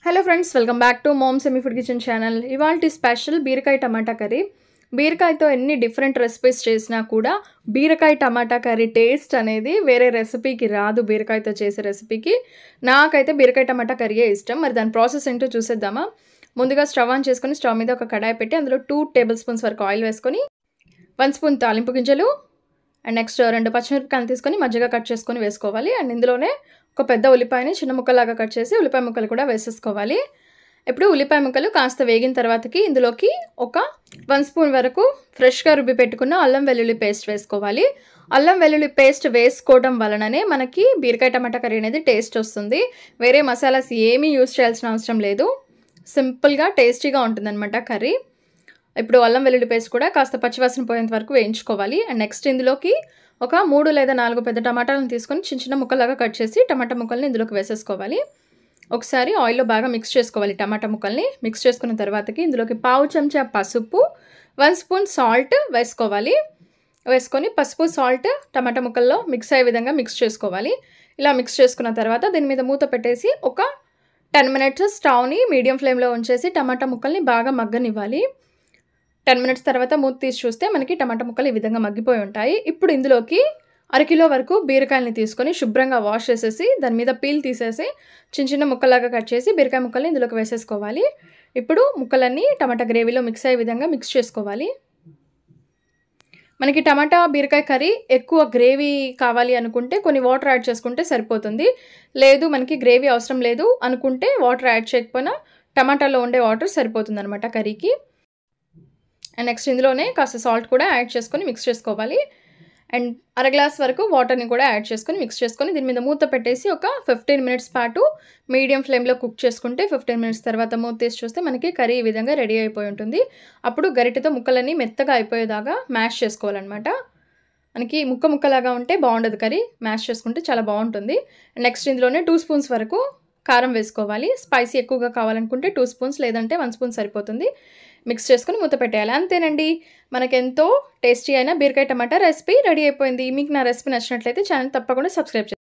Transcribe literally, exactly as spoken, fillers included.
Hello friends, welcome back to mom semi food kitchen channel. ఇవాల్టి special బీరకాయ టమాటా curry. బీరకాయతో ఎన్ని డిఫరెంట్ రెసిపీస్ చేసినా కూడా బీరకాయ టమాటా కర్రీ టేస్ట్ అనేది వేరే రెసిపీకి రాదు. బీరకాయతో చేసే రెసిపీకి నాకైతే బీరకాయ టమాటా కర్రీయే ఇష్టం. మరి దాని ప్రాసెస్ ఏంటో చూసేద్దామా? ముందుగా స్టవ్ ఆన్ చేసుకొని స్టవ్ మీద ఒక కడాయి పెట్టి అందులో టూ టేబుల్ స్పూన్స్ వరకు ఆయిల్ వేసుకొని వన్ స్పూన్ తాలింపు గింజలు అండ్ నెక్స్ట్ రెండు పచ్చిమిరపకాయలు తీసుకొని మధ్యగా కట్ చేసుకొని వేసుకోవాలి. అండ్ ఇందులోనే ఒక పెద్ద ఉల్లిపాయని చిన్న ముక్కలాగా కట్ చేసి ఉల్లిపాయ ముక్కలు కూడా వేసేసుకోవాలి. ఇప్పుడు ఉల్లిపాయ ముక్కలు కాస్త వేగిన తర్వాతకి ఇందులోకి ఒక వన్ స్పూన్ వరకు ఫ్రెష్గా రుబ్బి పెట్టుకున్న అల్లం వెల్లుల్లి పేస్ట్ వేసుకోవాలి. అల్లం వెల్లుల్లి పేస్ట్ వేసుకోవడం వలననే మనకి బీరకాయ టమాటా కర్రీ అనేది టేస్ట్ వస్తుంది. వేరే మసాలాస్ ఏమీ యూజ్ చేయాల్సిన అవసరం లేదు. సింపుల్గా టేస్టీగా ఉంటుందన్నమాట కర్రీ. ఇప్పుడు అల్లం వెల్లుల్లి పేస్ట్ కూడా కాస్త పచ్చివాసన పోయేంత వరకు వేయించుకోవాలి. అండ్ నెక్స్ట్ ఇందులోకి ఒక మూడు లేదా నాలుగు పెద్ద టమాటాలను తీసుకొని చిన్న చిన్న ముక్కలాగా కట్ చేసి టమాటా ముక్కల్ని ఇందులోకి వేసేసుకోవాలి. ఒకసారి ఆయిల్లో బాగా మిక్స్ చేసుకోవాలి. టమాటా ముక్కల్ని మిక్స్ చేసుకున్న తర్వాతకి ఇందులోకి పావు చెంచా పసుపు, వన్ స్పూన్ సాల్ట్ వేసుకోవాలి. వేసుకొని పసుపు సాల్ట్ టమాటా ముక్కల్లో మిక్స్ అయ్యే విధంగా మిక్స్ చేసుకోవాలి. ఇలా మిక్స్ చేసుకున్న తర్వాత దీని మీద మూత పెట్టేసి ఒక టెన్ మినిట్స్ స్టవ్ని మీడియం ఫ్లేమ్లో ఉంచేసి టమాటా ముక్కల్ని బాగా మగ్గనివ్వాలి. టెన్ మినిట్స్ తర్వాత మూత తీసి చూస్తే మనకి టమాటా ముక్కలు ఈ విధంగా మగ్గిపోయి ఉంటాయి. ఇప్పుడు ఇందులోకి అరకిలో వరకు బీరకాయలని తీసుకొని శుభ్రంగా వాష్ చేసేసి దాని మీద పీల్ తీసేసి చిన్న చిన్న ముక్కలాగా కట్ చేసి బీరకాయ ముక్కల్ని ఇందులోకి వేసేసుకోవాలి. ఇప్పుడు ముక్కలన్నీ టమాటా గ్రేవీలో మిక్స్ అయ్యే విధంగా మిక్స్ చేసుకోవాలి. మనకి టమాటా బీరకాయ కర్రీ ఎక్కువ గ్రేవీ కావాలి అనుకుంటే కొన్ని వాటర్ యాడ్ చేసుకుంటే సరిపోతుంది. లేదు మనకి గ్రేవీ అవసరం లేదు అనుకుంటే వాటర్ యాడ్ చేయకపోయినా టమాటాలో ఉండే వాటర్ సరిపోతుంది అనమాట కర్రీకి. అండ్ నెక్స్ట్ ఇందులోనే కాస్త సాల్ట్ కూడా యాడ్ చేసుకొని మిక్స్ చేసుకోవాలి. అండ్ అర గ్లాస్ వరకు వాటర్ని కూడా యాడ్ చేసుకొని మిక్స్ చేసుకొని దీని మీద మూత పెట్టేసి ఒక ఫిఫ్టీన్ మినిట్స్ పాటు మీడియం ఫ్లేమ్లో కుక్ చేసుకుంటే ఫిఫ్టీన్ మినిట్స్ తర్వాత మూత తీసి చూస్తే మనకి కర్రీ ఈ విధంగా రెడీ అయిపోయి ఉంటుంది. అప్పుడు గరిటెతో ముక్కలన్నీ మెత్తగా అయిపోయేదాకా మ్యాష్ చేసుకోవాలన్నమాట. మనకి ముక్క ముక్కలాగా ఉంటే బాగుండదు కర్రీ, మ్యాష్ చేసుకుంటే చాలా బాగుంటుంది. నెక్స్ట్ ఇందులోనే టూ స్పూన్స్ వరకు కారం వేసుకోవాలి. స్పైసీ ఎక్కువగా కావాలనుకుంటే టూ స్పూన్స్ లేదంటే వన్ స్పూన్ సరిపోతుంది. మిక్స్ చేసుకొని మూత పెట్టేయాలి. అంతేనండి, మనకెంతో టేస్టీ అయిన బీరకాయ టమాటా రెసిపీ రెడీ అయిపోయింది. మీకు నా రెసిపీ నచ్చినట్లయితే ఛానల్ తప్పకుండా సబ్స్క్రైబ్ చేయండి.